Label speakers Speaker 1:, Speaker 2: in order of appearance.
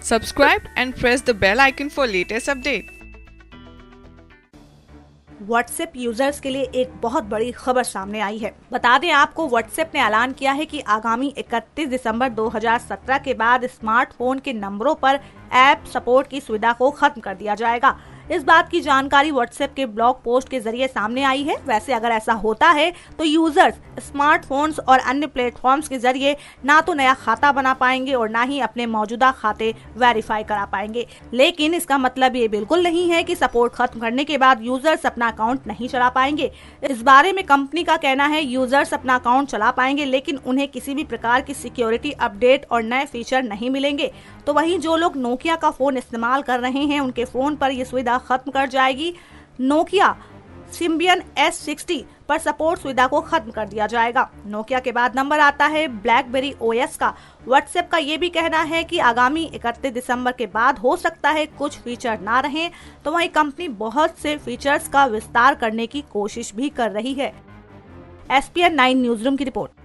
Speaker 1: Subscribe and press the bell icon for latest update.
Speaker 2: WhatsApp users के लिए एक बहुत बड़ी खबर सामने आई है। बता दें आपको, व्हाट्सएप ने ऐलान किया है कि आगामी 31 दिसंबर 2017 के बाद स्मार्टफोन के नंबरों पर ऐप सपोर्ट की सुविधा को खत्म कर दिया जाएगा। इस बात की जानकारी व्हाट्सएप के ब्लॉग पोस्ट के जरिए सामने आई है। वैसे अगर ऐसा होता है तो यूजर्स स्मार्टफोन्स और अन्य प्लेटफॉर्म्स के जरिए ना तो नया खाता बना पाएंगे और ना ही अपने मौजूदा खाते वेरीफाई करा पाएंगे। लेकिन इसका मतलब ये बिल्कुल नहीं है कि सपोर्ट खत्म करने के बाद यूजर्स अपना अकाउंट नहीं चला पाएंगे। इस बारे में कंपनी का कहना है, यूजर्स अपना अकाउंट चला पाएंगे लेकिन उन्हें किसी भी प्रकार की सिक्योरिटी अपडेट और नए फीचर नहीं मिलेंगे। तो वहीं जो लोग नोकिया का फोन इस्तेमाल कर रहे हैं उनके फोन पर यह सुविधा खत्म कर जाएगी। नोकिया सिम्बियन S60 पर सपोर्ट सुविधा को खत्म कर दिया जाएगा। नोकिया के बाद नंबर आता है ब्लैकबेरी OS का। व्हाट्सएप का ये भी कहना है कि आगामी 31 दिसंबर के बाद हो सकता है कुछ फीचर ना रहें, तो वहीं कंपनी बहुत से फीचर्स का विस्तार करने की कोशिश भी कर रही है। SPN 9 न्यूज़रूम की रिपोर्ट।